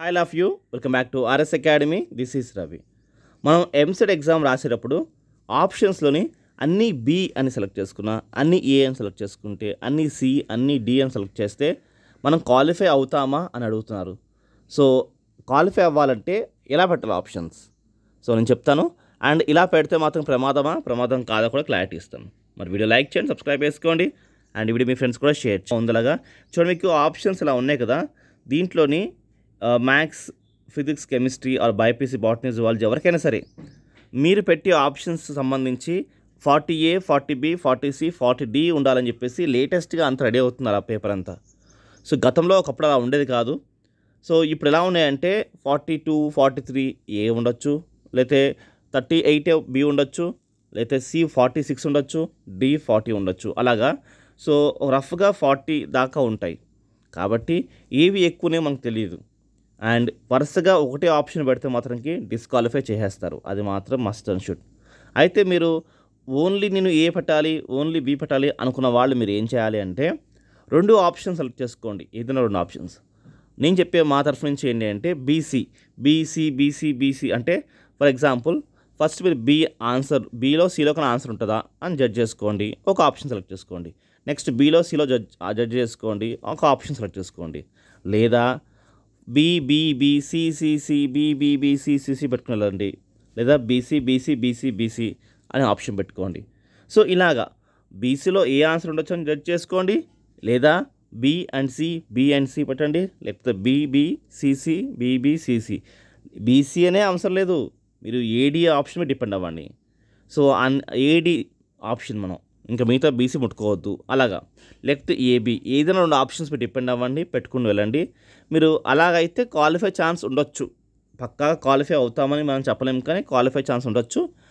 I love you. Welcome back to RS Academy. This is Ravi. మనం EAMCET exam రాసేటప్పుడు ఆప్షన్స్లోని అన్నీ B అని select చేసుకున్నా, అన్నీ ఏ అని సెలెక్ట్ చేసుకుంటే, అన్నీ సి, అన్నీ డి అని సెలెక్ట్ చేస్తే మనం క్వాలిఫై అవుతామా అని అడుగుతున్నారు. సో క్వాలిఫై అవ్వాలంటే ఎలా పెట్టాలి ఆప్షన్స్? సో నేను చెప్తాను. అండ్ ఇలా పెడితే మాత్రం ప్రమాదం కాదా కూడా క్లారిటీ ఇస్తాను. మరి వీడియో లైక్ చేయండి, సబ్స్క్రైబ్ చేసుకోండి, అండ్ ఈ వీడియో మీ ఫ్రెండ్స్ కూడా షేర్ ఉందలాగా. చూడండి, మీకు ఆప్షన్స్ ఇలా ఉన్నాయి కదా, దీంట్లోని maths, physics, chemistry or BiPC, botany, zoology ఎవరికైనా సరే మీరు పెట్టే ఆప్షన్స్ సంబంధించి 40A, 40B, 40C, 40D ఉండాలని చెప్పేసి లేటెస్ట్గా అంత రెడీ అవుతున్నారు ఆ పేపర్ అంతా. సో గతంలో ఒకప్పుడు అలా ఉండేది కాదు. సో ఇప్పుడు ఎలా ఉన్నాయంటే 42, 43A ఉండొచ్చు, లేతే 38B ఉండొచ్చు, లేతే C 46 ఉండొచ్చు, D 40 ఉండొచ్చు. అలాగా సో రఫ్గా 40 దాకా ఉంటాయి. కాబట్టి ఏవి ఎక్కువనే మనకు తెలియదు. అండ్ వరుసగా ఒకటే ఆప్షన్ పెడితే మాత్రంకి డిస్క్వాలిఫై చేసేస్తారు. అది మాత్రం మస్ట్ అండ్ షుడ్. అయితే మీరు ఓన్లీ నేను ఏ పెట్టాలి, ఓన్లీ బి పెట్టాలి అనుకున్న వాళ్ళు మీరు ఏం చేయాలి అంటే 2 ఆప్షన్స్ సెలెక్ట్ చేసుకోండి. ఏదైనా 2 ఆప్షన్స్. నేను చెప్పే మా తరఫు నుంచి ఏంటి అంటే బీసీ అంటే ఫర్ ఎగ్జాంపుల్ ఫస్ట్ మీరు బి ఆన్సర్, బీలో సిలో కన్నా ఆన్సర్ ఉంటుందా అని జడ్జ్ చేసుకోండి, ఒక ఆప్షన్ సెలెక్ట్ చేసుకోండి. నెక్స్ట్ బీలో సిలో జడ్జ్ చేసుకోండి, ఒక ఆప్షన్ సెలెక్ట్ చేసుకోండి. లేదా బీసీసీ పెట్టుకుని, లేదా బీసీ అనే ఆప్షన్ పెట్టుకోండి. సో ఇలాగా బీసీలో ఏ ఆన్సర్ ఉండొచ్చు అని జడ్జ్ చేసుకోండి, లేదా బి అండ్ సి పెట్టండి, లేకపోతే బీబీసీసీ. బీసీ అనే అవసరం లేదు, మీరు ఏడి ఆప్షన్ మీద డిపెండ్ అవ్వండి. సో ఏడి ఆప్షన్ మనం ఇంకా మిగతా బీసీ ముట్టుకోవద్దు. అలాగా లేకపోతే ఏబీ, ఏదైనా 2 ఆప్షన్స్ మీద డిపెండ్ అవ్వండి, పెట్టుకుని వెళ్ళండి. మీరు అలాగైతే క్వాలిఫై ఛాన్స్ ఉండొచ్చు. పక్కా క్వాలిఫై అవుతామని మనం చెప్పలేము, కానీ క్వాలిఫై ఛాన్స్ ఉండొచ్చు.